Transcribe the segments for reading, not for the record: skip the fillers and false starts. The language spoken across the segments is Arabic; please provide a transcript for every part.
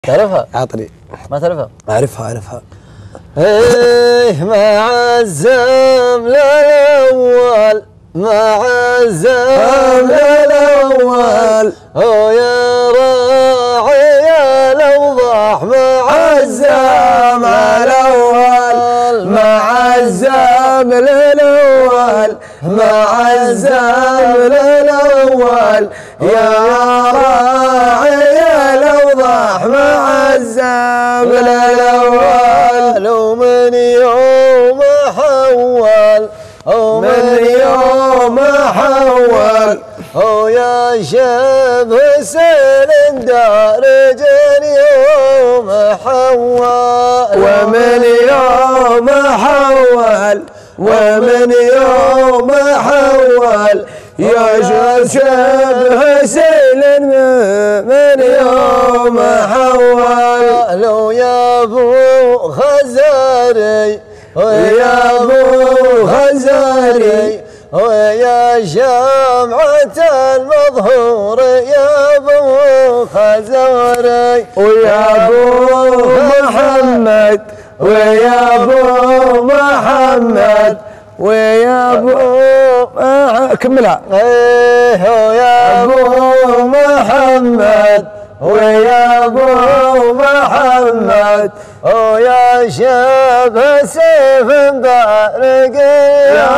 تعرفها؟ عطني. ما تعرفها؟ اعرفها. ايه مع الزمن الاول مع الزمن الاول هو يا راعي الاوضاح مع الزمن الاول مع الزمن الاول مع الزمن الاول يا راعي الاوضاح مع الزمن الاول ومن يوم حول ومن يوم حول يا شبه سيل دارج يوم حول ومن يوم حول ومن يوم حول يا شبه سيل من يوم حول لو يا ابو خزاري ويا ابو خزاري ويا شمعة المظهور يا ابو خزاري ويا ابو محمد ويا ابو محمد ويا ابو كملها. ايه ويا ابو محمد ويا ابو محمد ويا شبه سيف بارق يا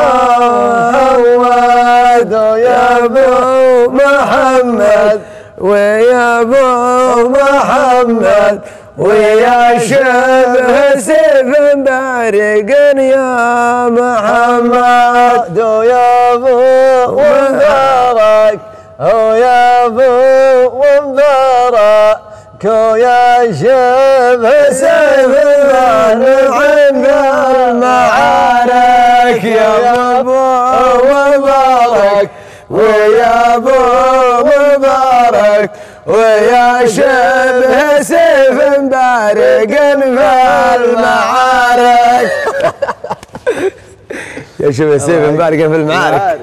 محمد ويا ابو محمد ويا ابو محمد ويا شبه سيف بارق يا محمد ويا ابو مبارك ويا ابو مبارك ويا شبه سيف عند المعارك يا ابو مبارك ويا ابو مبارك ويا شبه سيف بارق في المعارك يا شبه سيف بارق في المعارك.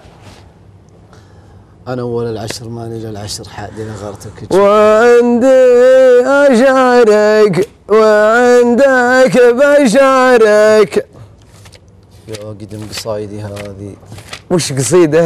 أنا أول العشر ما نجي العشر حادي لغرتك وعندي أشارك وعندك بشارك. يا قدم قصايدي هذه وش قصيدة؟